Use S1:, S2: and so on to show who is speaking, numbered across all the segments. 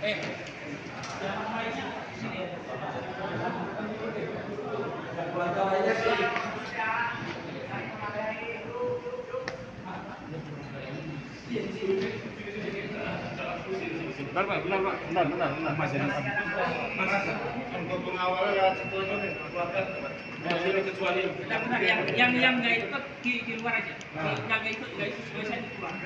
S1: Benar Pak, benar. Mas untuk pengawalnya lewat setelahnya nih, keluarga. Masih kecuali.
S2: Benar, yang nggak ikut di luar aja. Yang nggak ikut saya di luar.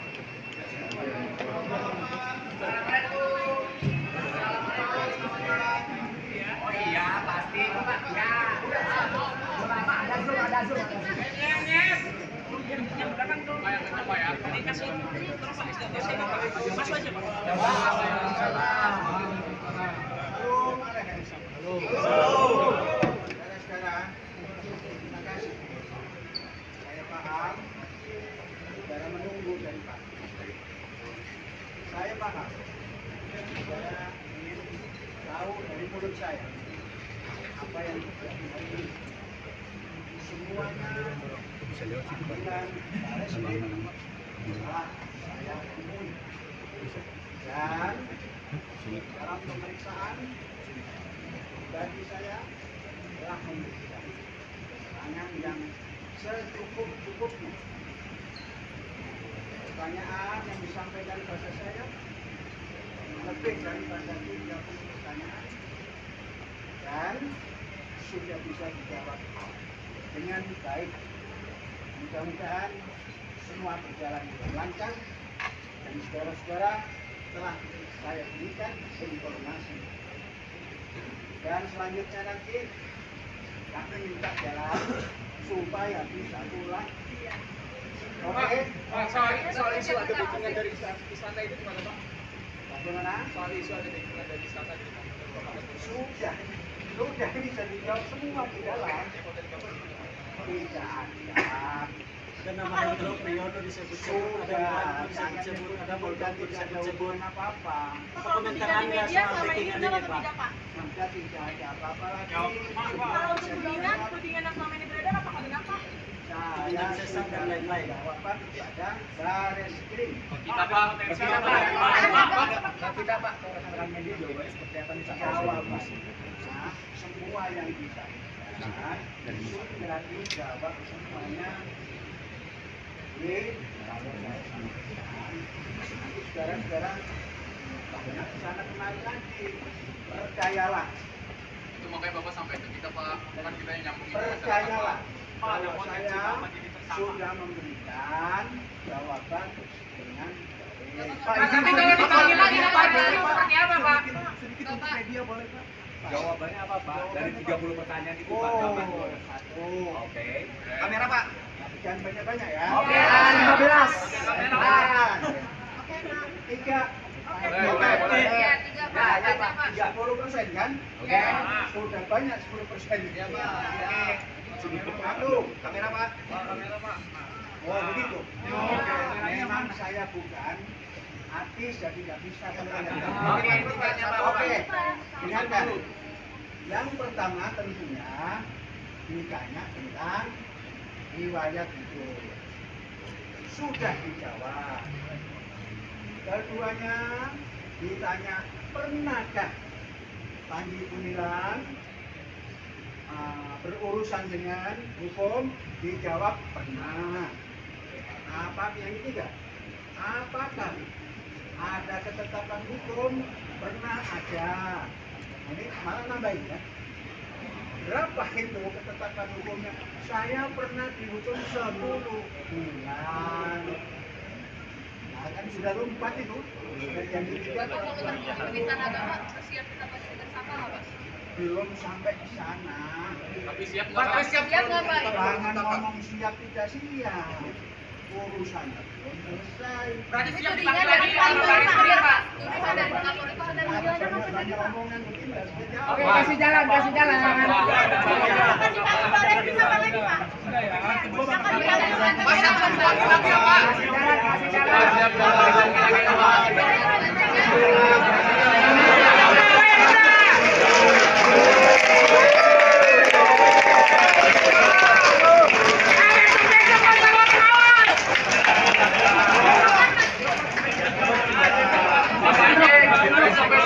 S3: Oh iya, pasti Pak. Ya. Lama ada zoom.
S2: Yang belakang tuh apa ya? Dikasih terus Pak, saya Pak. Masuk aja Pak.
S1: Halo. Sekarang, terima kasih. Saya paham. Saudara menunggu dari Pak. Saya paham. Saudara ingin tahu dari mulut saya apa yang terjadi hari ini. Semuanya panggilan Barreskrim telah saya temui dan dalam pemeriksaan bagi saya telah memberikan keterangan yang secukup-cukupnya. Pertanyaan yang disampaikan kepada saya lebih daripada 30 pertanyaan dan sudah bisa dijawab dengan baik. Mudah-mudahan semua berjalan dengan lancar dan saudara-saudara telah saya berikan informasi. Dan selanjutnya nanti kami minta jalan supaya bisa pulang. Oke?
S3: Soal isu ada dukungan dari istana itu gimana Pak?
S1: Bagaimana?
S3: Soal isu ada dukungan dari istana itu
S1: Sudah ini sudah dijawab semua di dalam. Tidak ada.
S4: Dan nama Hendro Priyono disebut-sebut, ada disebut-sebut, ada Polda disebut-sebut,
S1: apa-apa.
S4: Apa komentar Anda soal backingan ini Pak?
S1: Sudah tidak ada apa-apa lagi.
S5: Kalau untuk tudingan yang selama ini beredar apakah benar Pak?
S1: Saya
S4: sesat dan lain-lain.
S1: Jawaban kepada Barreskrim.
S3: kita Pak.
S1: Kita Pak, orang media jawabannya seperti apa nih? Jawaban semua yang bisa sudah dijawab semuanya. Kalau saya sampaikan, nanti saudara-saudara banyak kesana kemari lagi. Percayalah.
S3: Itu makanya Bapak sampai ke kita Pak, bukan kita yang nyambungin
S1: Percayalah.
S3: Kalau
S1: Kalau saya sudah memberikan jawaban dengan baik.
S2: Tapi kalau dipanggil lagi Pak, seperti apa Pak?
S1: Sedikit untuk media boleh Pak?
S6: Jawabannya apa Pak? Dari 30 pertanyaan itu Pak, jawaban.
S1: Satu.
S6: Oke.
S3: Kamera Pak.
S1: Jangan banyak-banyak ya.
S3: Oke.
S1: 15. Tiga.
S3: Boleh.
S5: Iya,
S1: 30% kan?
S6: Oke.
S1: Sudah banyak 10%. Ya Pak. Satu.
S3: Kamera Pak. Kamera Pak.
S1: Oh begitu. Memang saya bukan artis jadi nggak bisa. Oke. Dengarkan. Yang pertama tentunya ditanya tentang riwayat hidup. Sudah dijawab. Keduanya ditanya pernahkah Panji Gumilang berurusan dengan hukum? Dijawab pernah. Apa yang ketiga? Apakah ada ketetapan hukum? Pernah ada. Ini malah nambahin ya. Berapa itu ketetapan hukumnya? Saya pernah dihukum 10 bulan. Nah kan sudah lompat itu. Yang ketiga
S5: Penistaan agama siap kita pasti tersangka nggak Pak?
S1: belum sampai ke sana.
S3: Tapi siap
S5: Pak, siap nggak Pak?
S1: Jangan ngomong siap tidak siap. Urusan belum selesai.
S2: Berarti siap
S5: Tudingan
S2: dipanggil
S5: dari
S2: lagi kalau Barreskrim Pak.
S5: Tudingan dari Kapolri itu ada
S1: Banyak omongan begini nggak bisa jawab.
S3: Oke, kasih jalan.
S5: Akan dipanggil Barreskrim apa lagi Pak? Akan dipanggil
S3: lagi ya Pak. Siap jalan.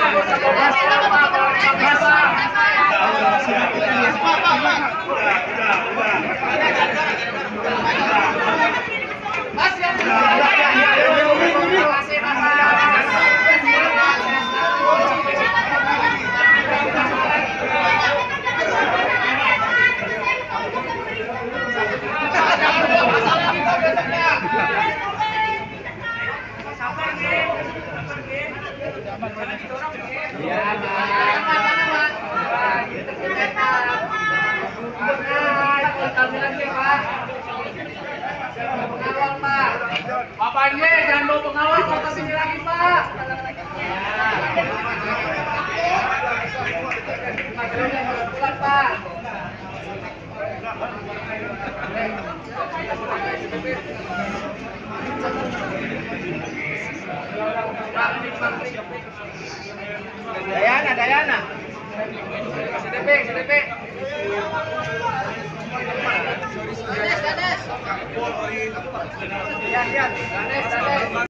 S3: Ya, Pak. Kita kami lagi, Pak. Pengawal, Pak. Pak Panji, jangan bawa pengawal, Pak. Sini lagi, Pak. Pulang, Pak. Dayana. CDP. Ganes.